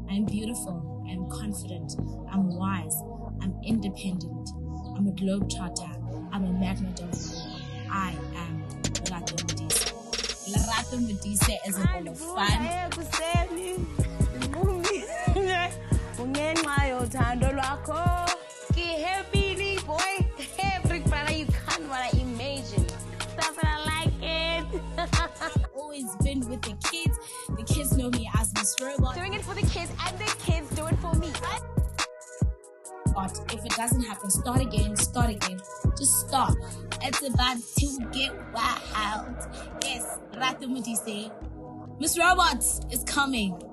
I'm beautiful, I'm confident, I'm wise, I'm independent, I'm a globetrotter, I'm a magnet of war. I am Lerato Modise. Lerato Modise is a ball of fun. Happily, boy, every brother you can't wanna imagine. That's what I like it. Always been with the kids. The kids know me as Miss Robot. Doing it for the kids, and the kids do it for me. But if it doesn't happen, start again, just start. It's about to get wild. Yes, Lerato Modise. Miss Robot is coming.